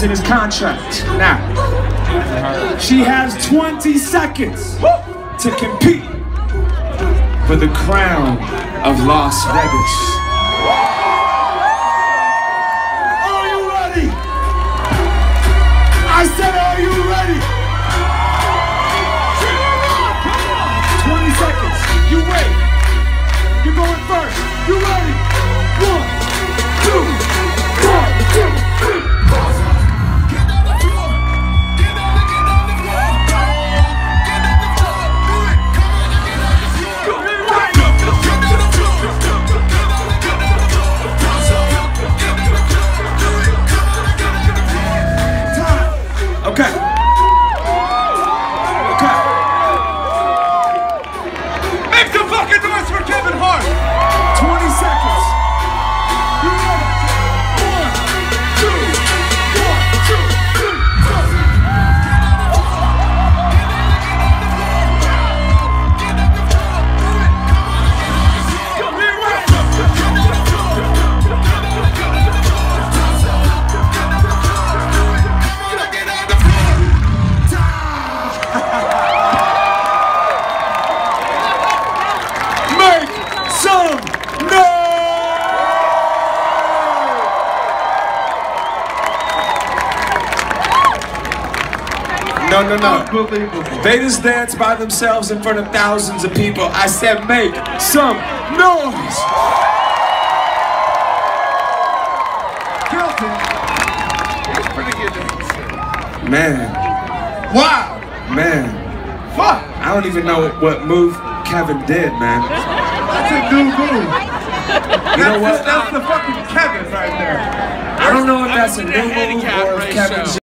in his contract. Now, she has 20 seconds to compete for the crown of Las Vegas. Are you ready? I said, are you ready? 20 seconds. You wait. You're going first. You ready? 1, 2, 1, 2, 3. Get on the floor. Get on the floor. Get on the floor. Do it. Come on, get on the floor. Get on the floor. Get on the floor. Time. Okay. Make some fucking noise for Kevin Hart. 20 seconds. You ready? 1, 2, 3. No. They just danced by themselves in front of thousands of people. I said, make some noise. Guilty. It's pretty good. Man. Wow. Man. Fuck. I don't even know what move Kevin did, man. That's a new move. You know what? That's the fucking Kevin right there. I don't know if that's a new move or if Kevin's